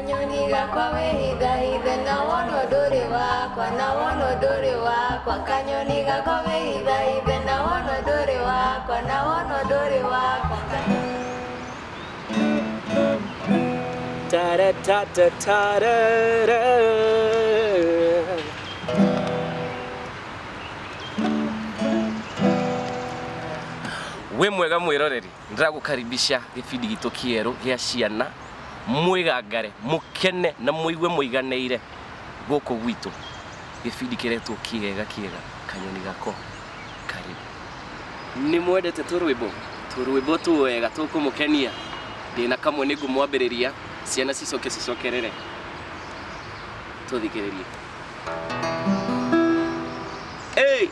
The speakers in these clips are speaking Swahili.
kanyoni gakwa wehitha hithe na wono nduri wakwa na wono nduri wakwa kanyoni gakwa wehitha hithe na wono nduri wakwa na wono nduri wakwa ta ta ta ta ta. We mwega mwiroreri ndiragukaribisha gibindi gitu kieru gia ciana mwigangare mukene na muigue muiganeire guku gwitu gibindi kiretwo kiega kanyoni gako karibu ni mwendete turwimbo tuwega tukumukenia ndina kamwe ningumwambiriria ciana cicokerere tuthikiririe hey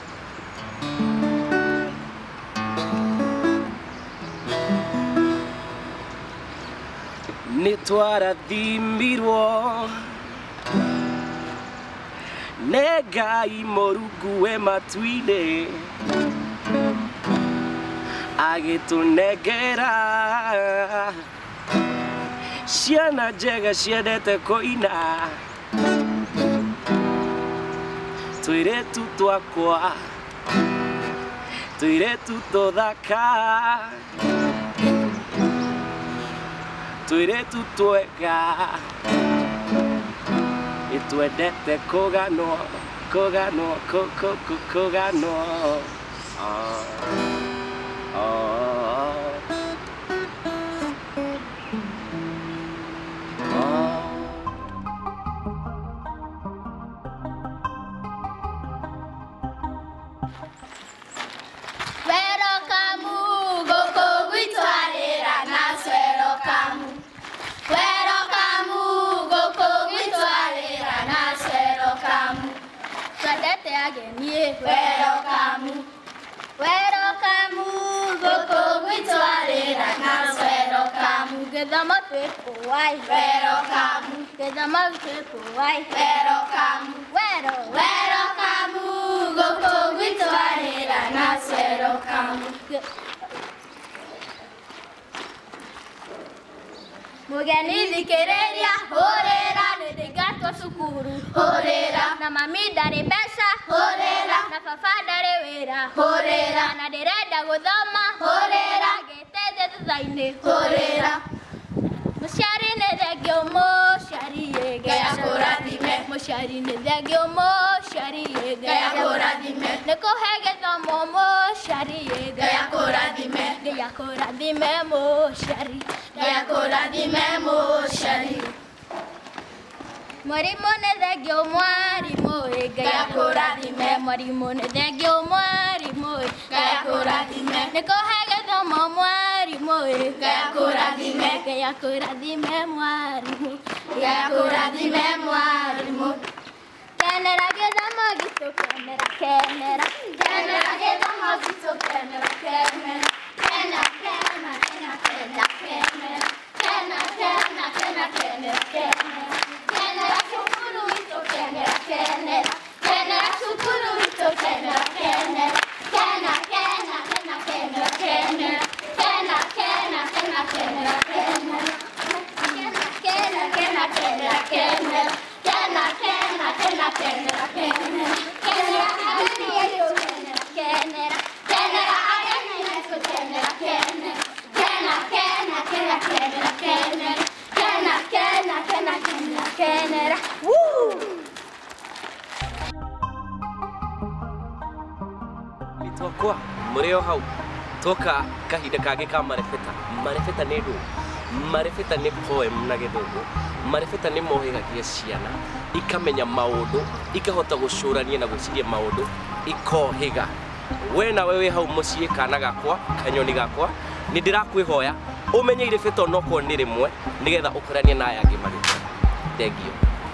nitwarathimirwo nĩ Ngai Mũrungu we matu-inĩ agĩtũnengera ciana njega ciendete kũina tũirĩtu twakwa tũirĩtu tũthaka tũirĩtu twega itwendete kũganwo Mugeni thikiriria horera nĩngatwo cukuru horera na mami ndarĩ mbeca horera na baba ndarĩ wĩra horera na ndĩrenda gũthoma horera ngĩteithia thutha-inĩ horera mũciari nĩ thengio mũciari Ngai akũrathime mũciari nĩ thengio mũciari Ngai akũrathime nĩkũhe gĩthomo mũciari Ngai akũrathime mũciari Ngai akũrathime mũciari Mwarimu nĩ thengio mwarimũ Ngai akũrathime mwarimũ nĩ thengio mwarimũ Ngai akũrathime nĩkũhe gĩthomo mwarimũ Ngai akũrathime mwarimũ Ngai akũrathime mwarimũ kenera gĩthomo gitũ kenera gĩthomo gitũ kenera Twakwa mũrĩo hau toka kahinda kangĩ ka marebeta nĩ ndũ marebeta nĩ poem na gĩthũngũ marebeta nĩ mohĩgagia ciana ikamenya maũndũ ikahota gũcũrania na gwĩciria maũndũ ikohĩga we nawe wĩ hau mũciĩ kana gakwa kanyoni gakwa nĩ ndĩrakwĩhoya ũmenye irebeta onokorwo nĩ rĩmwe nĩgetha ũkoranie na aya angĩ marebeta thengio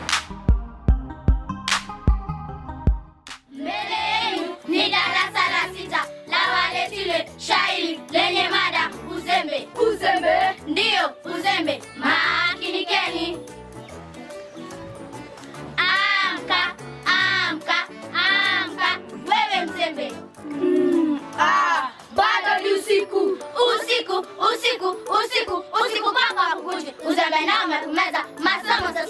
shairi lenye mada uzembe ndio uzembe makinikeni amka wewe mzembe bado ni usiku mpaka wakuje uzembe nao umekumeza masomo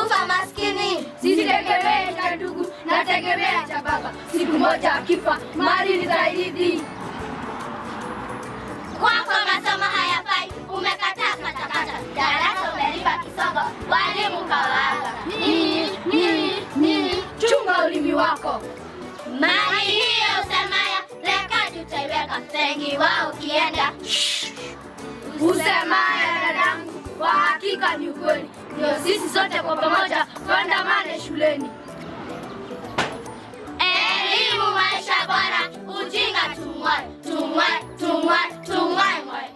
kufa maskini. Sitegemei cha ndugu, nategemea cha baba. Siku moja akifa, mali nitairithi. Kwako masomo hayafai, umekataa katakata. Darasa umelipa kisogo, walimu kawaaga. Chunga ulimi wako. Mali hiyo usemaya, rekodi utaiweka. Wengi wao ukienda Usemaya dadangu, kwa hakika ni ukweli. Ndio sisi sote kwa pamoja tuandamane shuleni. elimu maisha bora, ujinga tumwae, tumwae, tumwae, tumwae, mwae.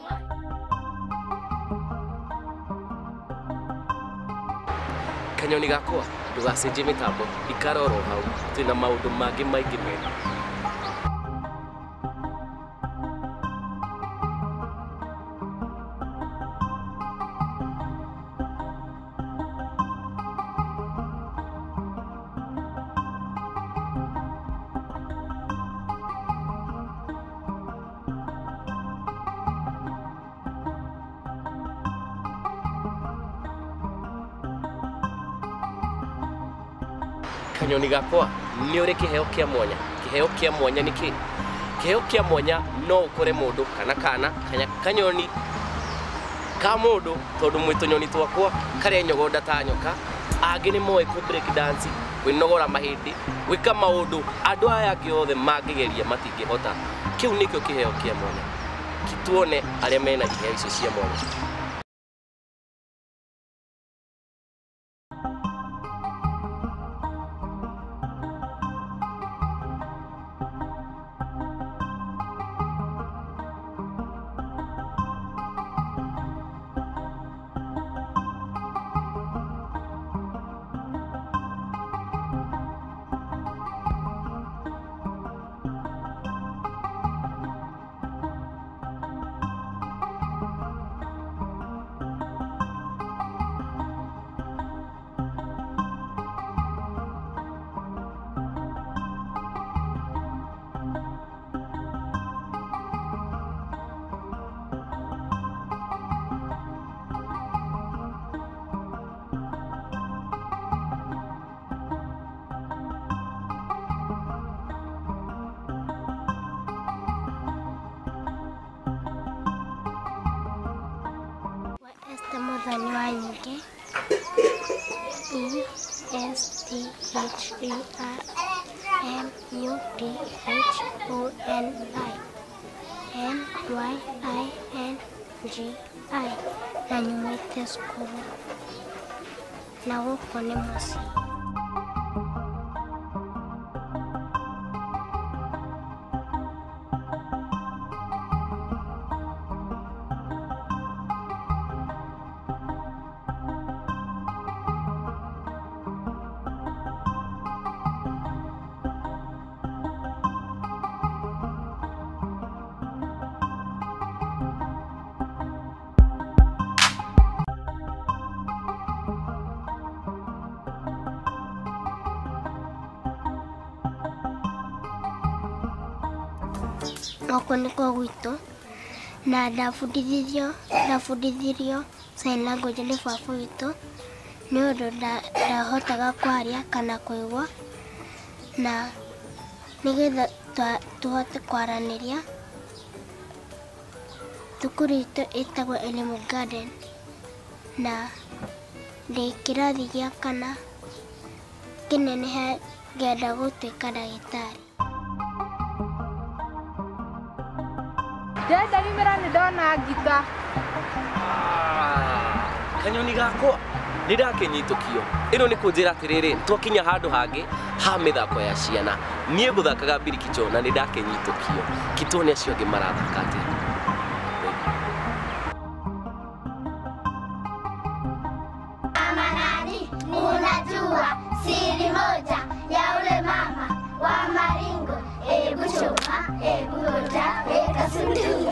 Kanyoni gakwa ndugacenjie mitambo ikaroro hau twina maundu mangi maingi mega. Kanyoni gakwa ni uri kiheo kia mwanya. Kiheo kia mwanya ni ki? Kiheo kia mwanya no ukore mundu kana kanyoni ka mundu tondu mwitunyoni twakwa kare nyogoda ta nyoka. Angi ni moe ku break dance, kwinogora mahindi, gwika maundu andu aya angi othe mangigeria matingihota. Kiu nikio kiheo kia mwanya. Kituone aria mena iheo icio cia mwanya. Muthoni wa nyingi ESTHERMUTHONI na nyumite skuru na guko ni muci. Goko niko gwitu na ndabundithirio sign language ni baba witũ nĩ ũndũ ndahotaga kwaria kana kũigua na nĩgetha tũhote kwaranĩria. Thukuru itũ ĩtagwo Elimu Garden na ndĩ kĩrathi gĩa kana kĩnenehe ngĩenda gũtuĩka ndagĩtarĩ. Dada nimera ni dona gita. Kanyoni gakwa nirakenyitukio. Ino ni kunjira atiriri twakinya handu hangi ha mithako ya ciana. Nie nguthakaga mbirikicho na nirakenyitukio. Kitone acio angi marathaka atia. Amanani, unajua siri moja ya ule mama wa maringo. Ebu choma, ebu roja, eka sundu.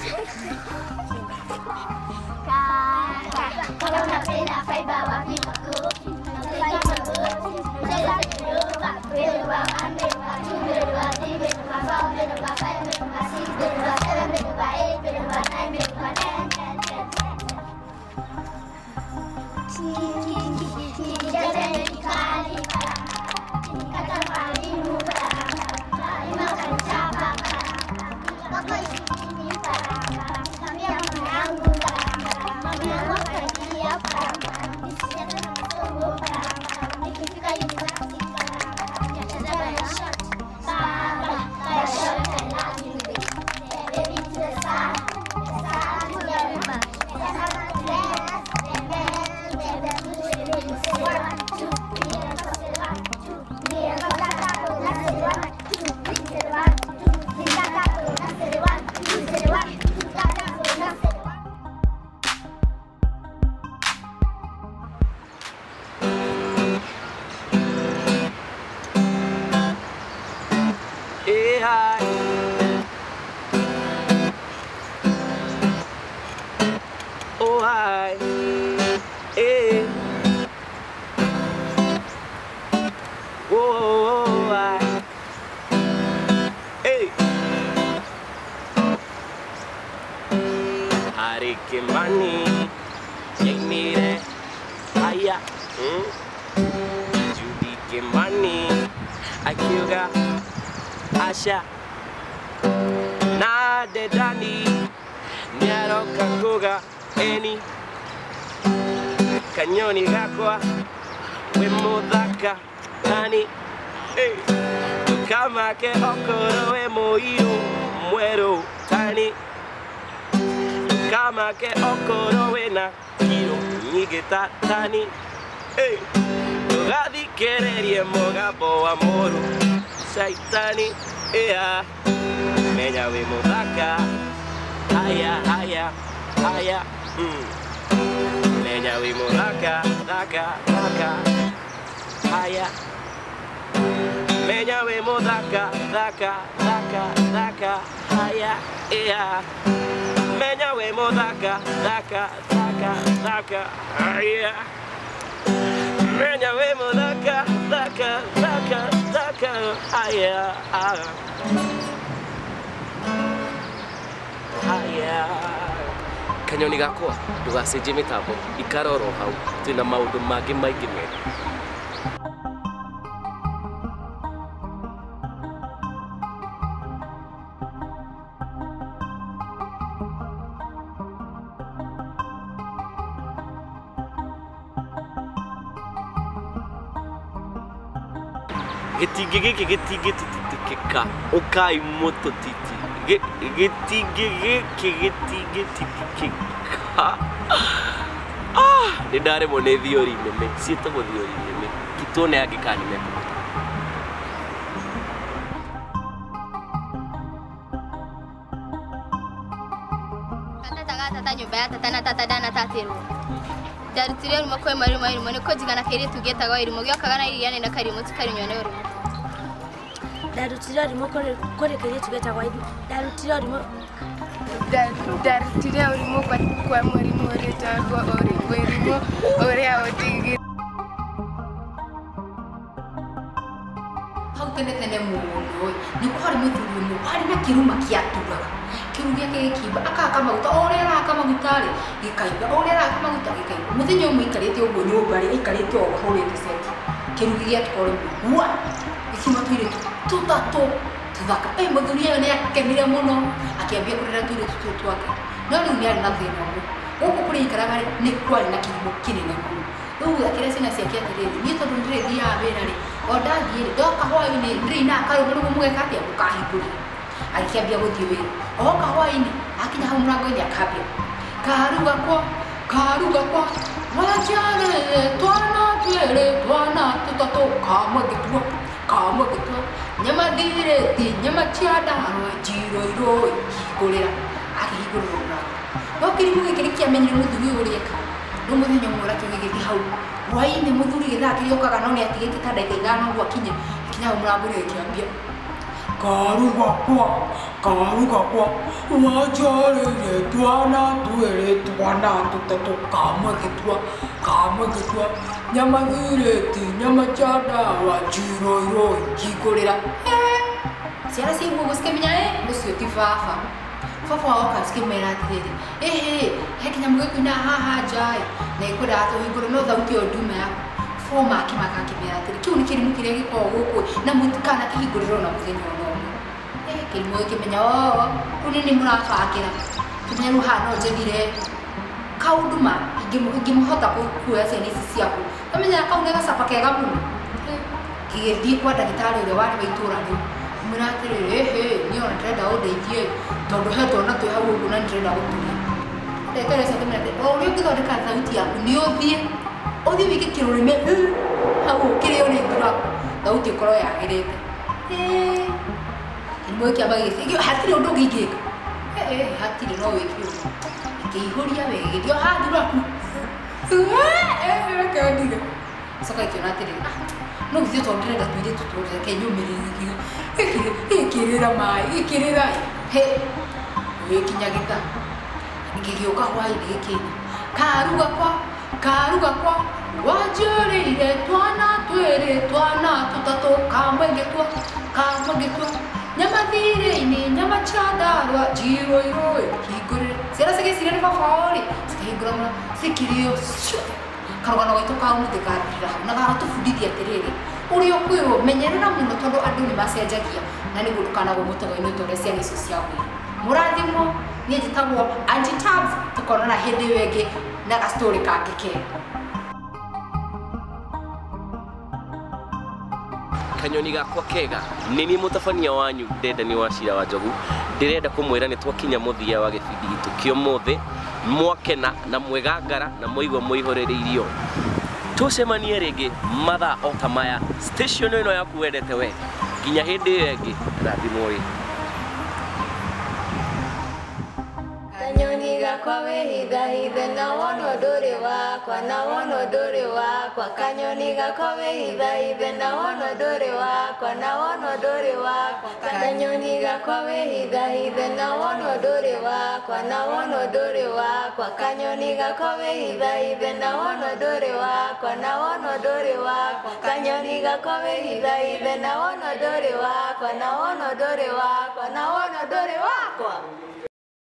Kaka unapenda fiber wapi wako? mwalimu baraka, daima kanichapa baraka, napoishi chini baraka, nikamwambia mama yangu baraka, mama yangu akaniambia baraka, nisicheze na masomo baraka, nikifika university baraka, niacheze by shot, baba, by shot I love you baby, baby to the sun, to the river, the sun to the earth, the man, the best to the living, say 1, 2, 3, and so say 1, 2, 3, and so say 1, 2, 3, say 1, 2, 3, say 1, 2, say 1, 2, say 1. Hey, hi. Oh, hi. Hey. Oh, hi. Hey. Hari Kimani. Yainire. Aya. Judy Kimani. Akiuga. Asha na dedani nyaroka kuga eni kanyoni gakwa we muthaka tani kama ke okoro we muiru mweru tani kama ke okoro we na kiro nyigita tani tugathikererie mugambo wa moru Saitani, menya we muthaka, haya, haya, haya, menya we muthaka, thaka, thaka, haya, menya we muthaka, thaka, thaka, thaka, haya, menya we muthaka, thaka, thaka, thaka, haya. Menya we muthaka, thaka, thaka, thaka, haya, haya. Kanyoni gakwa, ndugacenjie mitambo, ikara oro hau, twina maundu mangi maingi mega. Getinge giki getinge titikika okai moto titi getinge giki getinge titikika ndare mone thiori neme sieta mo thiori neme kitone agikani me tata nyumba ya tata na tata dana tatiru darutire rumo kwe mari mone ko jigana keri tugetaga irimo gyakagana iriane na karimo tukarinyone rumo darutire rumo kore keri tugetaga darutire rumo kwa mori tagwa orimo ore aotigi tene muno ni kwari muthuru ari na kiruma kiatuga kirugia kikiba akaka maguta orera akamagutari gikaiba orera akamagutari gikaiba muthinyo muikarite ugo nyumba ri ikarite o horete seti kirugia tukore wa ikima tuire tutatu tuthaka muthuria ne akenire muno akiambia kurira tuire tutwaka no ni ari na thina uko kuri ikaraga ni kwari na kirimo kinene muno ugu akira sina siakia tiriri ni tondu ndire thia wira ri odathire ndoka hwaini ndiri na karumu mugekatia mukahinguri akiambia guthii wira oka hwaini akinya hau murango-ini akambia karuga kwa wajare twana tutatu kamwe gitua nyama thireti nyama ciandarwa njiro hingurira akihingurira murango no kirimu gikiri kiamenyire muthuri uria eka no muthenya mwora kigigithi hau hwaini muthuri githaki yokaga no ni atigite ta ndagika ithano gwa kinya hau murango-ini akiambia karuga kwa wajarire twana tutatu kamwe gitua nyama thireti nyama ciandarwa njiro hingurira ciana cia ngugu cikimenya ucio ti baba oka cikimera atiriri he kinya mugikwina haha njai na ikwenda tuhingure no thauti o ndume yaku foma akimakakimera atiri kiu ni kirimu kiria gikoragwo guku na mutikana kihinguriro na muthenya ono kirimu ikimenya uni ni murabangira kimenya nu hano njethire kaunduma ingimuhota kuoya ciana ici ciaku kamenya kaune gacapa kega muno kigithii kwa ndagitari uria wari wa itura riu mwira atiriri ni ona ndĩrenda ũndeithie tondu he twana twĩ hau ũguo na ndĩrenda gũturia ndagĩtarĩ ũcio akĩmwĩra o ũrĩa ũngĩthondeka thauti yaku nĩ ũthiĩ wĩke kĩrũrĩme hau ũkĩrĩo nĩ thuraku thauti ĩkorwo yagĩrĩte kĩrimũ gĩkĩamba gĩgĩthiĩ hatirĩ ũndũ ũngĩ ingĩka hatirĩ no wĩke ũguo ikĩihũria wega gĩthiĩ ha thuraku kĩonire coka ĩkĩona atĩrĩrĩ no githĩ tondũ ndĩrenda tũirĩtu tũreke nyũmĩrĩrie gĩkĩrĩra maĩ gĩkĩrĩra gĩkinya gĩta gĩgĩũka hwaĩ-inĩ gĩkĩnya karu gakwa wanjĩrĩire twana twĩrĩ twana tũtatũ kamwe ngĩtua nyama thirĩ-inĩ nyama Chandarua njirũ hingũrĩre ciana cigĩciria nĩ baba-rĩ cikahingũra mũno cikĩrĩo karũgano gaitũ ka ũmũthĩ gathira hau na gagatũbundithia atĩrĩrĩ ũrĩa ũkwĩrwo menyerera mũno tondũ andũ nĩ macenjagia na nĩguo ndũkanagwo mũtego-inĩ ta ũrĩa ciana icio cia gwĩra mũrathimwo niĩ njĩtagwo Angie Tabs tũkonana hĩndĩ ĩyo ĩngĩ na gastori kangĩ kega kanyoni gakwa kega nĩ niĩ mũtabania wanyu Dedan Wachira wa Njogu ndĩrenda kũmwĩra nĩ twakinya mũthia wa gĩbindi gitũ kĩa ũmũthĩ mwakena na mwegangara na mwaigua mwĩhorereirio tũcemanie rĩngĩ mathaa o ta maya station ĩno yaku wendete we nginya hĩndĩ ĩyo ĩngĩ rathimwo rĩ kanyoni gakwa wĩhithahithe na wonwo ndũrĩ wakwa na wonwo ndũrĩ wakwa kanyoni gakwa wĩhithahithe na wonwo ndũrĩ wakwa na wonwo ndũrĩ wakwa kanyoni gakwa wĩhithahithe na wonwo ndũrĩ wakwa na wonwo ndũrĩ wakwa kanyoni gakwa wĩhithahithe na wonwo ndũrĩ wakwa na wonwo ndũrĩ wakwa kanyoni gakwa wĩhithahithe na wonwo ndũrĩ wakwa na wonwo ndũrĩ wakwa na wonwo ndũrĩ wakwa